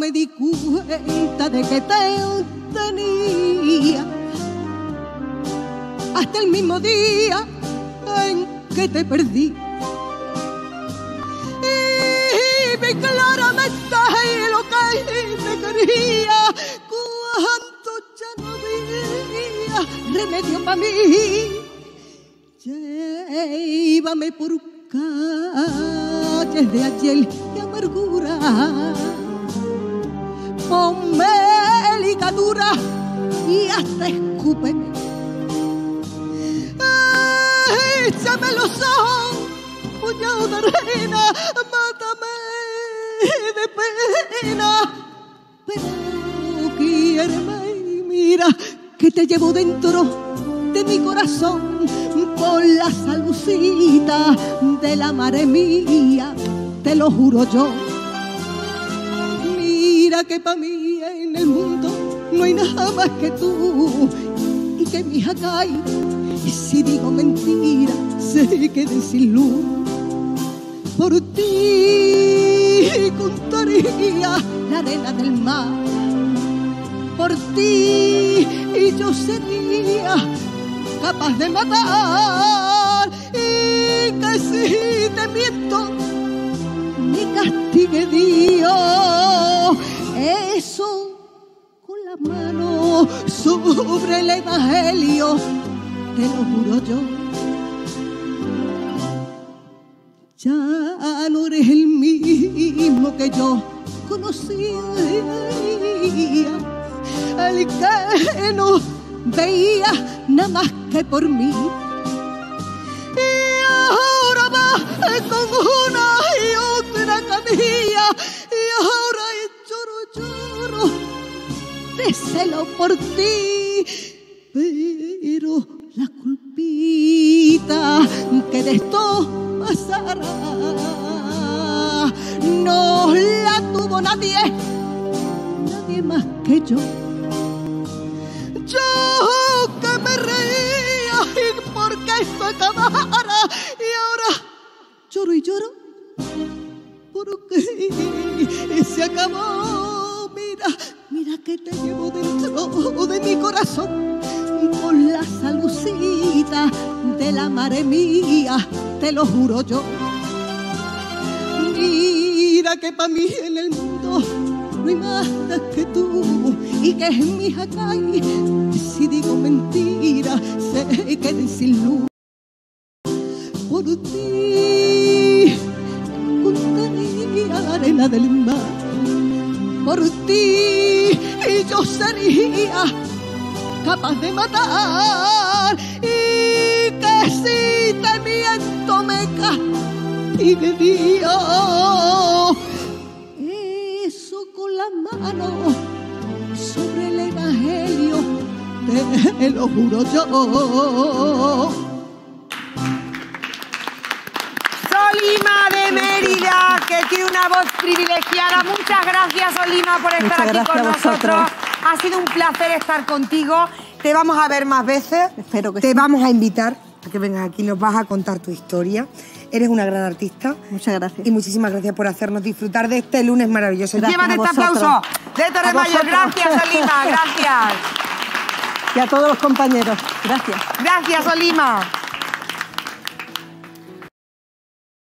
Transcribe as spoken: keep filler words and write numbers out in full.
me di cuenta de que te tenía hasta el mismo día en que te perdí. Y vi claramente lo que te quería, cuando ya no había remedio para mí. Llévame por calles de ayer y amargura, ponme ligadura y hasta escúpeme. Échame los ojos, puñado de arena, mátame de pena, pero quiéreme y mira que te llevo dentro de mi corazón por la salucita de la madre mía, te lo juro yo. Mira que pa' mí en el mundo no hay nada más que tú, y que mi hija cae, y si digo mentira se quede sin luz. Por ti contaría la arena del mar, por ti y yo sería capaz de matar, y que si te miento me castigue Dios. Eso con la mano sobre el evangelio, te lo juro yo. Ya no eres el mismo que yo conocía, el que no veía nada más que por mí. Y ahora va con una y otra camilla, y ahora lloro, lloro de celo por ti. Pero la culpita que de esto pasará no la tuvo nadie, nadie más que yo. Yo que me reía y porque esto acabara, y ahora lloro y lloro porque se acabó. Mira, mira que te llevo dentro de mi corazón por la salucita de la madre mía, te lo juro yo. Mira que pa' mí en el mundo no hay más que tú, y que en mi hija cae, si digo mentira se quede sin luz. Por ti contaría la arena del mar, por ti y yo sería capaz de matar, y que si te miento me castigue Dios. Eso con la mano sobre el evangelio, te lo juro yo. Solima de Mérida, que tiene una voz privilegiada. Muchas gracias, Solima, por estar Muchas aquí con nosotros. vosotros. Ha sido un placer estar contigo. Te vamos a ver más veces. Espero que Te sí. vamos a invitar a que vengas aquí, nos vas a contar tu historia. Eres una gran artista. Muchas gracias. Y muchísimas gracias por hacernos disfrutar de este lunes maravilloso. Gracias Llévate a este vosotros. aplauso de Torre A Mayor. vosotros. Gracias, Solima. Gracias. Y a todos los compañeros, gracias. Gracias, Solima.